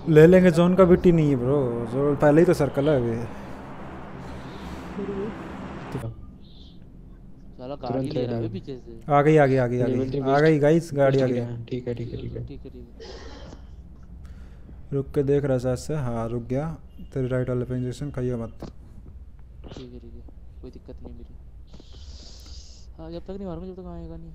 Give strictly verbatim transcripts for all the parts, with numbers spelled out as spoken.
ले लेंगे, जोन का बिटी नहीं है ब्रो, जो पहले ही तो सर्कल है अभी। साला गाड़ी तुरंत ले रहा रेडी है हो। बे पीछे से। आ गई आ गई आ गई आ लेवल गई थ्री आ बेस्ट गई गाइस, गाड़ी बेस्ट आ किट गई। है। ठीक है ठीक है ठीक ठीक है। है ठीक है ठीक है रुक के देख रहा था से, हाँ रुक गया। तेरी राइट वाले पे इंजेक्शन खाइए मत। ठीक है ठीक है, कोई दिक्कत नहीं मेरी। हाँ जब तक नहीं मारूंगा जब तक आएगा नहीं।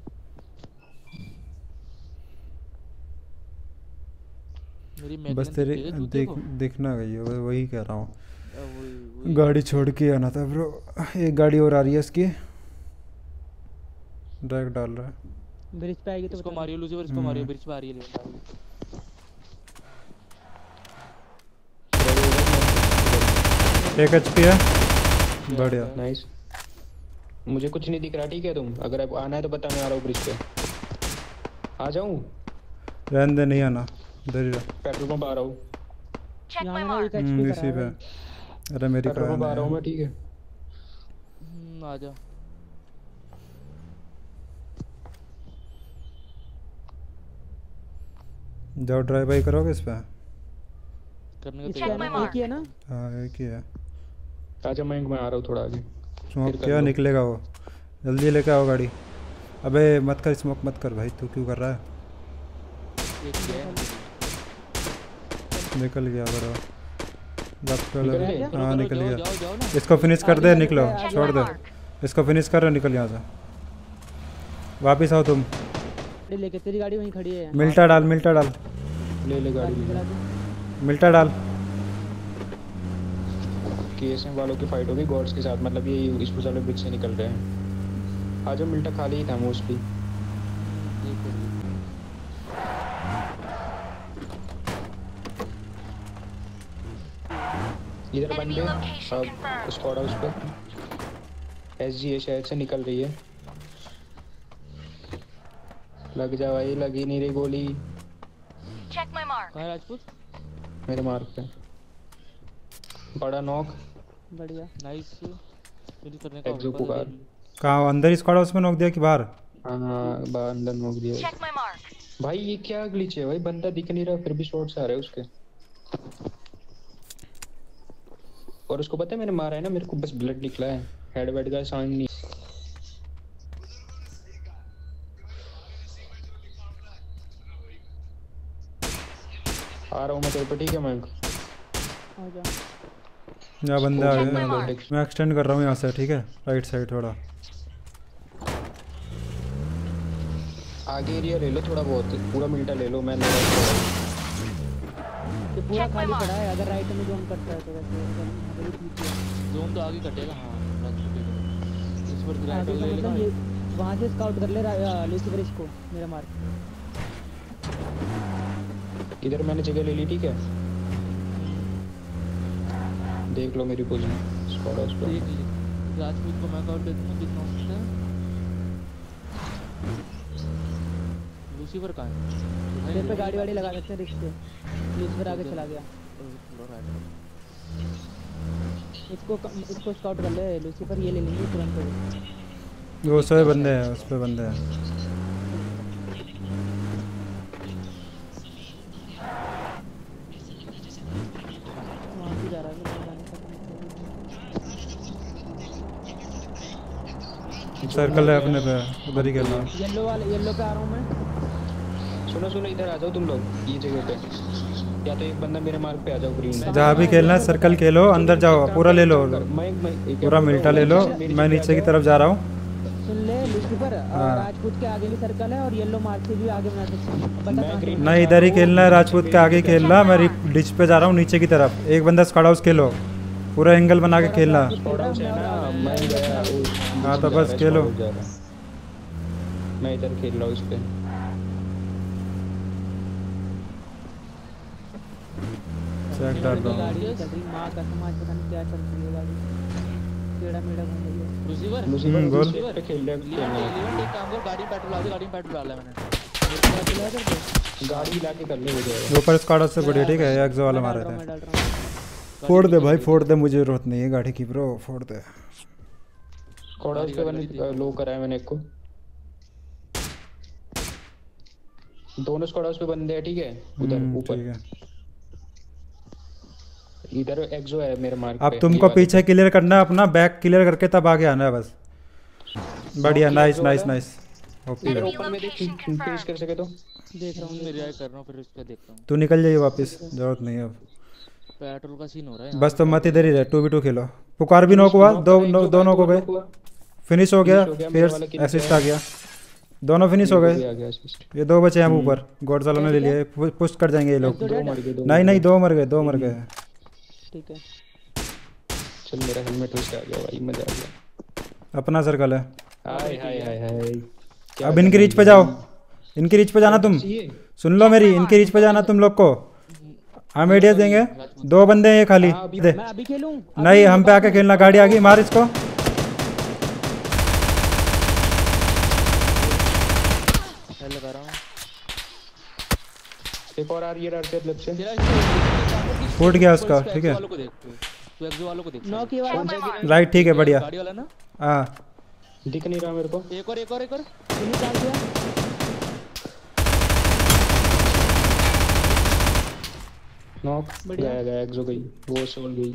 मेरी बस मैगलेन दिख तेरे गई है जूते दिख को। दिखना गई है, वही वही कह रहा हूँ। अब वही वही गाड़ी छोड़ के आना था ब्रो। एक गाड़ी और आ रही है इसकी, ड्रैग डाल रहा है। ब्रिज पे आएगी तो इसको बता मारियो लूसीफर, इसको मारियो, ब्रिज पे आ रही है लेवल आ रही है। एक एच पी है, बढ़िया। नाइस। मुझे कुछ नहीं दिख रहा, ठीक है तुम अगर अब आना है तो बता, मैं आ रहा हूँ ब्रिज पे। आ जाऊँ? रहने दे, नहीं आना, इधर ही रह। पेट्रोल पंप आ रहा हूँ। यहाँ मैंने एक हम्म, एचपी इसी करा पे। है। अरे मेरी पेट्रोल कार पंप आ रहा हूँ है। मैं, ठीक है। हम्म आ जा। जाओ ड्राइव बाई करोगे इस पे? करने का इसका तैयार ना हूँ। एक ही है ना। हाँ एक ही है। आजा मयंक, मैं आ रहा हूँ थोड़ा आगे। स्मोक फिर कर क्या लो। निकलेगा वो, जल्दी लेके आओ गाड़ी। अबे मत कर, स्मोक मत कर भाई, तू क्यों कर रहा है? एक ही है। निकल गया बड़ा। लेफ्ट निकल वाला, गया? हाँ करो, निकल जाओ गया। जाओ जाओ ना। इसको फिनिश कर आगे दे, जाने निकलो, पे, आगे छोड़ दे इसको, फिनिश कर, निकल यहाँ से। वापिस आओ तुम। गाड़ी लेके, तेरी गाड़ी वहीं खड़ी है। मिल्टा डाल, मिल्टा डाल, ले ले गाड़ी ले चला ले। दे। मिल्टा डाल। केएसएम वालों की फाइट होगी गॉड्स के साथ, मतलब ये इस वाले ब्रिज से निकल रहे हैं। आजा, मिल्टा खाली ही था मोस्टली। ठीक है इधर बंदे अब स्क्वाड हाउस पे एसजी है, शायद से निकल रही है। लग जा भाई, लगी नहीं रही गोली। कहाँ है राजपूत? मेरे मार्क पे बड़ा नॉक। बढ़िया। नाइस। फिनिश करने का एक्सो होगा पुकार। जल्दी। कहाँ अंदर ही स्क्वाड हाउस में नोक दिया कि बाहर? हाँ हाँ, बाहर अंदर नॉक दिया। भाई ये क्या ग्लिच है भाई, बंदा दिख नहीं रहा फिर भी शॉट्स आ रहे हैं उसके। और उसको पता है मैंने मारा है ना, मेरे को बस ब्लड निकला है, हेड वेड का साइन नहीं। आ रहा हूँ मैं तेरे पे, ठीक है मयंक? आ जा। यहाँ बंदा आ Scope गया। में देख। मैं एक्सटेंड कर रहा हूँ यहाँ से, ठीक है, राइट साइड थोड़ा। आगे एरिया ले लो थोड़ा बहुत, पूरा मिल्टा ले लो। मैं ये पूरा खाली पड़ा है, अगर राइट में जोन कटता है तो वैसे अगर ये पीछे है। जोन तो आगे कटेगा। हाँ राजपूत के इस पर राइट आगे का ले लेगा। मतलब ये वहाँ से स्काउट कर ले रहा लूसीफर इसको, मेरा मार्क। इधर मैंने जगह ले ली, ठीक है? देख लो मेरी पोजीशन स्क्वाड हाउस पे। देख ले राजपूत को मैं काउंट दे दूंगा कितना हो सकता है। लूसीफर कहाँ है? तेरे पे गाड़ी वाड़ी लगा सकते हैं रिक्स पे। लूसीफर आगे चला गया। इसको इसको स्काउट कर ले लूसीफर, ये ले लेंगे तुरंत। वो सौ बंदे हैं, उस पे बंदे हैं। वहाँ से जा रहा है सर्कल है अपने पे, उधर ही खेलना। येलो वाले, येलो पे आ रहा हूँ मैं। सुनो सुनो, इधर आ जाओ तुम लोग ये जगह पे, या तो एक बंदा मेरे मार्क पे आ जाओ ग्रीन में। जहाँ भी खेलना है सर्कल खेलो, अंदर जाओ, पूरा ले लो, मयंक मयंक पूरा मिल्टा ले लो। मैं नीचे की तरफ जा रहा हूँ। सुन ले लूसीफर, हाँ। राजपूत के आगे भी सर्कल है और येलो मार्क से भी आगे बना सकते हैं। नहीं इधर ही खेलना है, राजपूत के आगे खेलना। मैं डिच पे जा रहा हूँ नीचे की तरफ। एक बंदा स्क्वाड हाउस खेलो, पूरा एंगल बना के खेलना। हाँ तो बस खेलो। मैं इधर खेल रहा हूँ इस पे। चेक डाल रहा हूँ। गाड़ी चल रही, माँ का समाज पता नहीं क्या चल रही है गाड़ी, टेढ़ा मेढ़ा घूम रही है। लूसीफर हम्म, बोल। पे खेल रहे लिवन लिवन एक काम कर, गाड़ी में पेट्रोल डाल दे। गाड़ी में पेट्रोल डाला है मैंने। गाड़ी ला के कर ले हो जाएगा। ऊपर स्क्वाड हाउस से बढ़िया, ठीक है, एक्सो वाला मारे मैं थे। डाल रहा हूँ। फोड़ दे भाई, फोड़ दे, मुझे जरूरत नहीं है गाड़ी की ब्रो, फोड़ दे। स्क्वाड हाउस पे मैंने लो कराया मैंने एक को। दोनों स्क्वाड हाउस पे बंदे हैं, ठीक है? उधर हम्म, ऊपर ठीक है। इधर एक्सो है मेरे मार्क पे। अब तुमको पीछे क्लियर करना है अपना, बैक क्लियर करके तब आगे आना है बस। बढ़िया, नाइस नाइस नाइस। ओके इधर ओपन में देख पेश कर सके तो। देख रहा हूँ मैं रिवाइव कर रहा हूँ फिर उसका देखता हूँ। तू निकल जाइए वापस, जरूरत नहीं है अब। पेट्रोल का सीन हो रहा है बस तुम मत इधर ही रहे, टू वी टू खेलो। पुकार भी नॉक हुआ, दो नो- दो नॉक हो गए, फिनिश हो गया, फिर असिस्ट आ गया, दोनों फिनिश हो गए। आ गया assist। ये दो बचे हैं ऊपर, गॉड वालों ने ले लिए, पुश कर जाएंगे ये लोग। दो मर गए, दो नहीं नहीं, दो मर गए, दो मर गए। ठीक है। चल मेरा हेलमेट उसका आ गया भाई, मजा आ गया। अपना सर्कल है। हाय हाय हाय हाय। क्या अब इनकी रीच पे जाओ, इनकी रीच पे जाना तुम। चाहिए? सुन लो मेरी, इनकी रीच पे जाना तुम लोग को। हम एडियस देंगे, दो बंदे हैं ये खाली दे। मैं अभी खेलूं? नहीं, हम पे आके खेलना, गाड़ी आ गई, मार इसको। हेल लगा रहा हूँ। एक और आ रही है राइट साइड लेफ्ट से। तेरा इसको- फूट गया उसका, इसको ठीक एक्सो है। वालों को देख तू। तू एक्सो वालों को देख। नॉक ये वाला राइट, ठीक है, बढ़िया। गाड़ी वाला ना। हाँ दिख नहीं रहा मेरे को। एक और एक और एक और फिनिश डाल दिया। नॉक गया गया, एक्सो गई, वो सोल गई।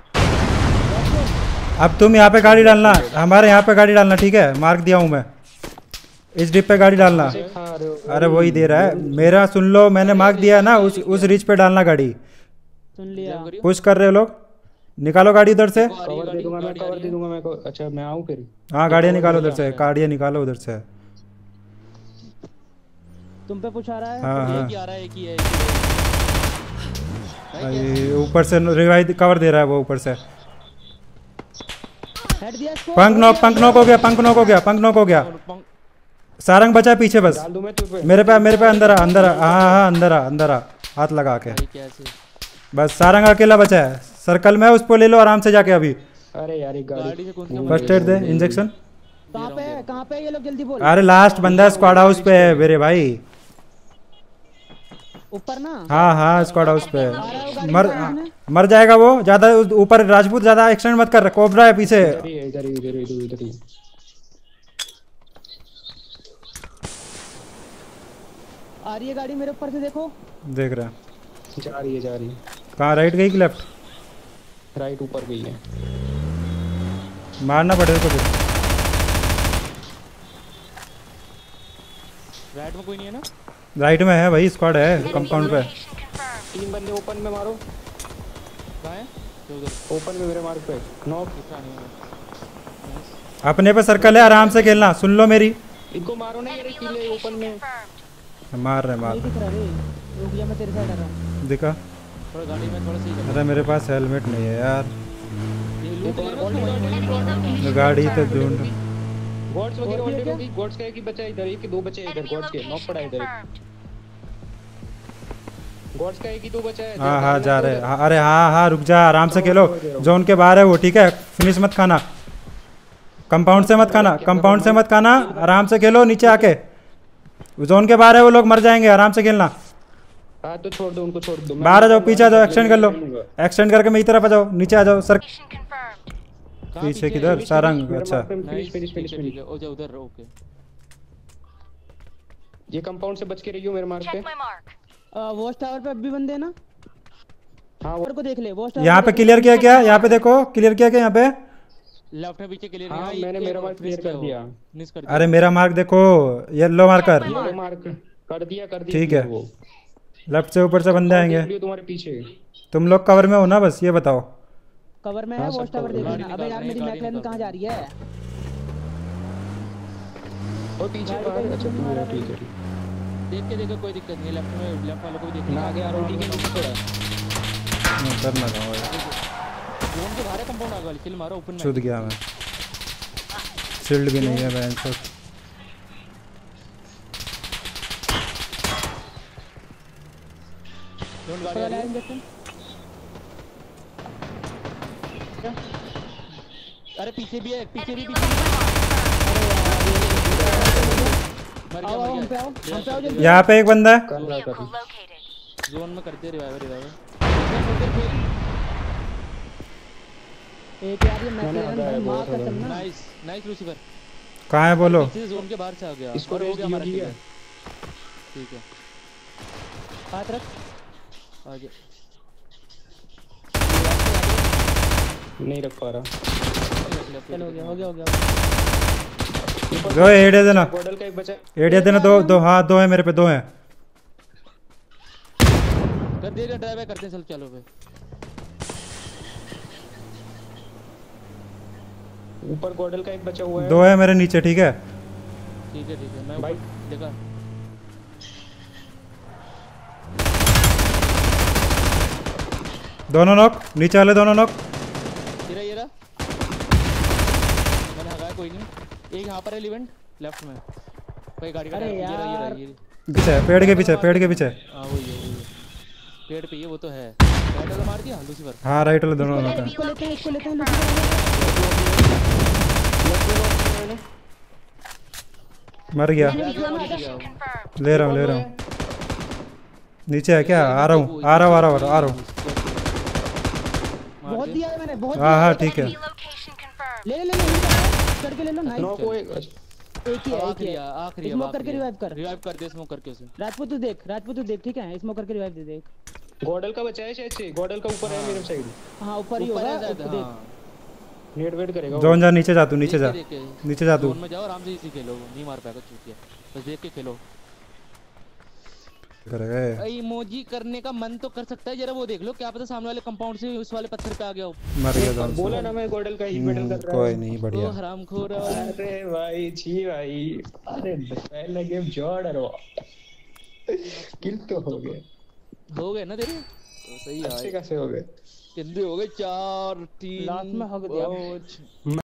अब तुम यहाँ पे गाड़ी डालना, हमारे यहाँ पे गाड़ी डालना, ठीक है। मार्क दिया हूँ मैं, इस डिप पे गाड़ी डालना। खा रहे हो? अरे वही दे रहा है मेरा, सुन लो, मैंने मार्क दिया है ना, उस उस रिच पे डालना गाड़ी। सुन लिया। पुश कर रहे हो लोग, निकालो गाड़ी उधर से। कवर दे दूंगा मैं, कवर दे दूंगा मैं को। अच्छा मैं आऊं फिर? हाँ गाड़ियाँ निकालो उधर से, गाड़ियाँ निकालो उधर से। तुम पे पूछ आ रहा है। हाँ एक हाँ, ही आ रहा है, एक ही है, एक ही है। ये ऊपर से रिवाइव कवर दे रहा है वो ऊपर से। हेड दिया इसको। पंख नॉक, पंख नॉक हो गया, पंख नॉक हो गया, पंख नॉक हो गया। सारंग बचा है पीछे बस। डाल दूं मैं तू पे? मेरे पे मेरे पे अंदर आ, अंदर आ, हाँ हाँ अंदर आ, अंदर आ, हाथ लगा के। भाई कैसे? बस सारंग अकेला बचा है सर्कल में, उसको ले लो आराम से जाके अभी। अरे यार ये गाड़ी गाड़ी से कौन सा फर्स्ट एड दे, इंजेक्शन। कहाँ पे है? कहाँ पे है ये लोग? जल्दी बोल। अरे लास्ट बंदा स्क्वाड हाउस पे है मेरे भाई। ऊपर ना। हाँ हाँ स्क्वाड हाउस पे आ रहा है वो गाड़ी मर में सामने। मर जाएगा वो। ज्यादा उस- ऊपर राजपूत ज्यादा एक्सटेंड मत कर, कोबरा है पीछे। इधर ही है, इधर ही इधर ही इधर ही, इधर ही। आ रही है गाड़ी मेरे ऊपर से, देखो। देख रहा है जा रही है जा रही है। कहाँ, राइट गई कि लेफ्ट? राइट ऊपर गई है। मारना पड़ेगा कुछ। राइट में कोई नहीं है ना? राइट में है भाई, स्क्वाड है कंपाउंड पे। तीन बंदे ओपन में मारो, कहाँ है? तो उधर ओपन में मेरे मार्क पे। नॉक। दूसरा नहीं है। अपने पे सर्कल है, आराम से खेलना, सुन लो मेरी। इनको मारो ना, ये किले ओपन में। मार रहे मार नहीं दिख रहा रे। रुक जा, मैं तेरे साइड आ रहा हूँ। दिखा। थोड़ा गाड़ी में थोड़ा सही कर। अरे मेरे पास हेलमेट नहीं है यार, ये लूट ले लो उसको, वहीं- वहीं पे। तो गाड़ी तो ढूंढ। गॉड्स वगैरह और भी है ऑलरेडी क्या? हो गई। गॉड्स का एक ही बचा है इधर, एक ही दो बचे हैं इधर। गॉड्स के नॉक पड़ा है इधर। गॉड्स का एक ही दो बचा है। हाँ हाँ जा रहे हैं। हाँ, अरे हाँ हाँ रुक जा, आराम से खेलो। जोन के बाहर है वो, ठीक है। फिनिश मत खाना, कंपाउंड से मत खाना, कंपाउंड से मत खाना, आराम से खेलो। नीचे आके जोन के बाहर है वो लोग, मर जाएंगे, आराम से खेलना। हाँ तो छोड़ दो उनको, छोड़ दो। मैं बाहर आ जाओ, पीछे आ जाओ, एक्सटेंड कर लो, एक्सटेंड करके मेरी तरफ आ जाओ, नीचे आ जाओ सर। कहाँ पीछे किधर? सारंग, अच्छा। फिनिश नाइस, फिनिश ठीक फिनिश है, ठीक है। ओ जा उधर, ओके। ये कंपाउंड से बच के रहियो मेरे मार्क पे। वॉच टावर पे अब भी बंदे हैं ना। हाँ वो ऊपर को देख ले, वॉच टावर यहाँ पे क्लियर किया क्या? यहाँ पे देखो, क्लियर किया क्या यहाँ पे? लेफ्ट में पीछे क्लियर हाँ, मैंने मेरा मार्क clear कर दिया। मिस कर दिया। अरे मेरा मार्क देखो, येलो मार्कर, येलो मार्क कर दिया, कर दिया। ठीक है। वो लेफ्ट से ऊपर से बंदे आएंगे। देख लियो तुम्हारे पीछे। तुम लोग कवर में हो ना, बस ये बताओ। कवर में है। हाँ, वॉच सब टावर cover देख में। लेना। अबे यार मेरी गाड़ी मैकलेन निकाल कहाँ जा रही है? और पीछे बाहर। अच्छा तू है, ठीक है। देख के देखो, कोई दिक्कत नहीं है। लेफ्ट में लेफ्ट वालों को भी देख ना आगे आ रहा है, नीचे थोड़ा। करना था जोन के बाहर कंपाउंड आगे वाली किल मारो ओपन में। छूट गया मैं, शील्ड भी नहीं है बहन चोद। जोन गाड़ी आ रही है। इंजेक्शन। अरे पीछे भी है, पीछे भी पीछे भी। मर गया, आओ आओ, मर हम पे गया। आओ, हम पे आओ जल्दी। यहाँ पे एक बंदा है, कर रहा कर। जोन में करते रिवाइवर रिवाइवर। एक यार ये मैंने मैकलेन हटाया, भाई मार बहुत का हटाया। चलना। Nice nice Lucifer. कहाँ है बोलो? पीछे से जोन के बाहर से आ गया। इसको और हो रेस गया दियो हमारा की है। kill। ठीक है, हाथ रख। आ गया। नहीं रख पा रहा। चलो हो गया हो गया हो गया। जो एड़े देना, गॉडल का एक बचा। एड़े देना। दो दो हाँ दो है मेरे पे, दो है। कर देगा ड्राइव करते हैं, चल चलो पे। ऊपर गॉडल का एक बचा हुआ है। दो है मेरे नीचे, ठीक है। ठीक है ठीक है, मैं भाई। ऊपर देखा। दोनों नॉक, नीचे वाले दोनों नॉक। ये रहा ये रहा, मैंने हगाया, कोई नहीं। एक यहाँ पर है इवेंट लेफ्ट में, कोई गाड़ी का अरे टायर, ये रहा ये रहा यार। ये। पीछे पेड़ के पीछे, पेड़ के पीछे। हाँ वही है वही है, पेड़ पे ही है वो तो है। राइट वाला मार दिया लूसीफर। हाँ राइट वाले दोनों नॉक है। इसको लेते हैं इसको लेते हैं लूसीफर। मर गया। ले रहा हूँ ले रहा हूँ। नीचे है क्या? आ रहा हूँ आ रहा हूँ आ रहा हूँ आ रहा हूँ। बहुत दिया है मैंने, बहुत हाँ हाँ ठीक है। ले ले ले ले करके ले लो। नाइस। नो को एक एक ही है एक ही आखिरी है। है आखिरी है। स्मोक करके रिवाइव कर। रिवाइव कर दे, स्मोक करके उसे। राजपूत तू देख, राजपूत तू देख, ठीक है। स्मोक करके रिवाइव दे दे। गॉडल का बचा है शायद से। गॉडल का ऊपर है मेरे साइड। हाँ ऊपर ही ऊपर होगा। है शायद, देख हाँ। नेट वेट करेगा वो। जोन जा, नीचे जा तू, नीचे जा, देख के- नीचे जा तू। जोन में जाओ आराम से, इसी खेलो, नहीं मार पाएगा चूतिया। बस देख के खेलो। करेगा इमोजी करने का मन तो कर सकता है, जरा वो देख लो, क्या पता सामने वाले कंपाउंड से उस वाले पत्थर पे आ गया हो। मर गया जोन से। बोला ना मैं गॉडल का ही मेडल कर रहा कोई हूँ। नहीं, ओ बढ़िया। हरामखोर। अरे भाई छी भाई, अरे पहले गेम जोड़ रो किल तो हो गए। हो गए ना तेरे तो सही है अच्छे भाई। खासे हो गए। कितने हो गए? चार तीन लास्ट में हक दिया। पाँच।